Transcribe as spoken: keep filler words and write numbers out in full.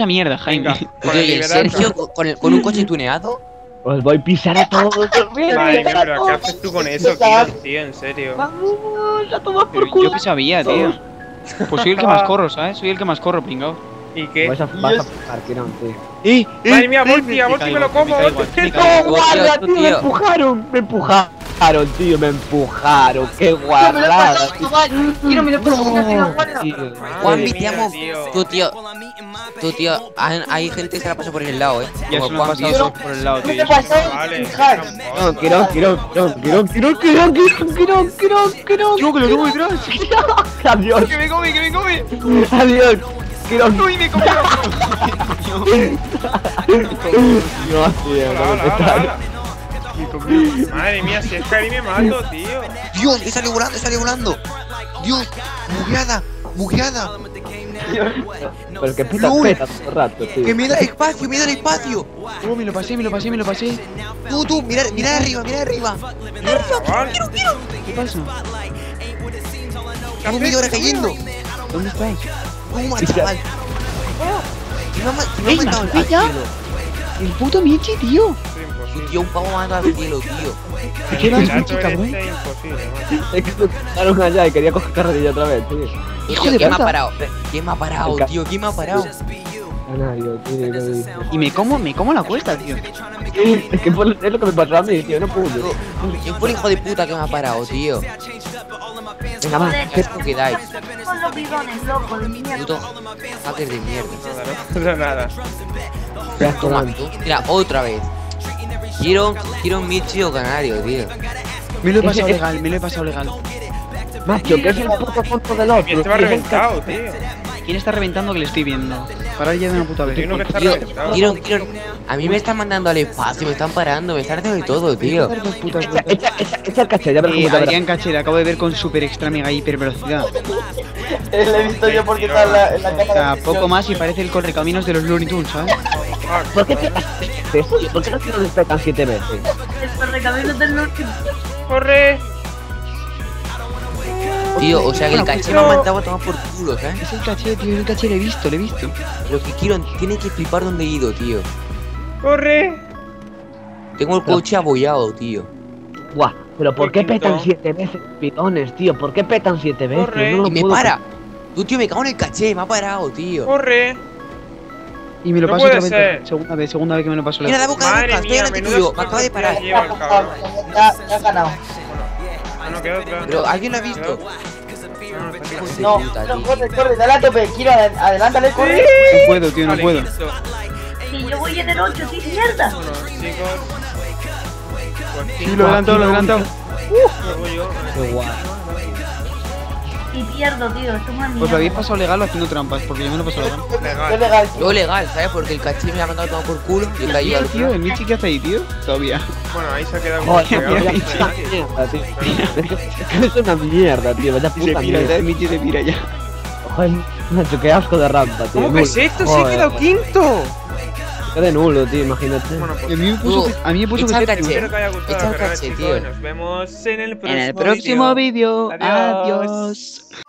esa mierda, Jaime. Venga, con Oye, el ¿y el liberal, Sergio con, con el- con un coche tuneado? Os voy a pisar a todos. Madre mía, pero ¿qué haces tú con eso, Kiron, tío? En serio. Vamos, a tomar Pero por culo. yo que sabía, tío. Pues soy el que más corro, ¿sabes? Soy el que más corro, pringao. ¿Y qué? Vas a, vas a fijar, Kiron, tío. ¡Eh! Madre mía, Volti, a Volti me lo como, Volti. ¡No, guarda, tío, tío! Me tío. empujaron, me empujaron, tío, me empujaron. ¡Qué guarrada! Quiero me lo paso, No, guarda. tío. Juanmi, mía, te amo. tío. Tú, tío. Tú, tío. Hay, hay gente que se la pasa por el lado, eh. Ya Como se me ha Juanmi. pasado por el lado, ¿Qué tío. te pasó? Vale. Fijar. No, Quirón, Quirón, Quirón, Quirón, Quirón, Quirón, Quirón, Quirón, Quirón, Quirón. Yo que lo tengo detrás. Adiós, ¡Que me come, que me come! adiós. Quirón. ¡Uy, me comió! No, tío, Hola, no hola, me hola, petas. hola. Madre mía, si es que ahí me mato, tío. Dios, he salido volando, he salido volando. Dios, bugueada, bugueada. Pero que peta, Lul. peta todo el rato, tío. Que me da espacio, me da espacio. Oh, me lo pasé, me lo pasé, me lo pasé. Tú, tú, mira, mira arriba, mira arriba. Chaval, ¿Qué pasa? Tengo media hora cayendo. ¿Dónde estáis? Toma, chaval. Que me ha ma- que me ha ¡Ey, matado me al has pillado! cielo. El puto Michi, tío. es Tú, imposible. tío, un pavo mata al cielo, tío. ¿De qué vas, El Michi, gato cabrón? este es imposible, macho. Es que me dejaron allá y quería coger carretilla otra vez, tío. Hijo Tío, de ¿quién me ha puta. parado? ¿Quién me ha parado, tío? ¿Quién me ha parado? Canario, tío, tío. Y me como, me como la cuesta, tío. Es que fue- es lo que me pasó a mí, tío, no pude. ¿Quién fue el hijo de puta que me ha parado, tío? Venga, va. ¿Qué es lo que dais? Son los bidones, loco, de mierda. Puto hacker de mierda. Nada, no pasa nada. Ya Toma, estoy. tú. Mira, otra vez. Quiero, quiero un Michi o Canario, tío. Me lo he pasado legal, me lo he pasado legal. Macho, que es el puto fondo del Y otro. este va tío, es el reventado, tío. ¿Quién está reventando que le estoy viendo? Parar ya de una puta Hay vez. uno que está Tío, reventado. quiero, quiero. A mí me están mandando al espacio, me están parando, me están haciendo de todo, tío. Dos putas Echa, vueltas. echa, echa, echa el caché, ya verás Eh, cómo te verás. Adrián Caché, le acabo de ver con super extra mega hiper velocidad. Le he visto yo porque está en la, en la O cámara. sea, de poco más y parece el correcaminos de los Looney Tunes, ¿sabes? ¿Por qué petas eso? ¿Por qué no te lo despetan siete veces? El correcaminos del norte. ¡Corre! Tío, o sea que el caché me ha mandado a tomar por culo, ¿sabes? Es el caché, tío, es el caché, le he visto, le he visto. Lo que quiero, tiene que flipar donde he ido, tío. ¡Corre! Tengo el coche abollado, tío. Guau, pero ¿por qué Poquito. petan siete veces, pitones, tío? ¿Por qué petan siete veces? Corre. No lo Y me puedo para. Tú, tío, me cago en el caché, me ha parado, tío. ¡Corre! Y me lo No paso puede otra ser. vez. Segunda vez, segunda vez que me lo paso Mira, da legal. boca de Madre boca, estoy mía, delante menudas tuyo, me acaba de cosas parar. que lleva el cabrón. Ya, ya ha ganado. Ah, no, queda otra. Pero, ¿alguien lo ha visto? No, Puta, no, tío. corre, corre, dale a tope. Quiero adelántale, corre. No puedo, tío, no Vale, puedo. listo. Sí, yo voy en el ocho, sí, mierda. Bueno, chicos. Pues Sí, lo he adelantado, lo he adelantado. cinco, voy yo. Qué guay. Y pierdo, tío, es una mierda. Pues lo habéis pasado legal o haciendo trampas, porque yo me lo he pasado legal. Es Legal. legal. Lo legal, ¿sabes? Porque el caché me ha mandado a tomar por culo y he caído al Tío, el Michi, ¿qué hace ahí, tío? Todavía. Bueno, ahí se ha quedado Joder, muy vaya pegado. puta mierda, tío. Es que es una mierda, tío. Vaya Se puta pira, mierda. el Michi se pira ya. Joder, macho, qué asco de rampa, tío. ¿Cómo que es Nulo. esto? ¡Se ha Joder, quedado quinto! Qué de nulo, tío, imagínate. Bueno, Y a pues mí me puso Tú, que, a mí me puso que echa el ser caché. espero que haya gustado Echa la el carrera, caché, chicos. tío. Nos vemos en el próximo En el próximo vídeo. Adiós. Adiós.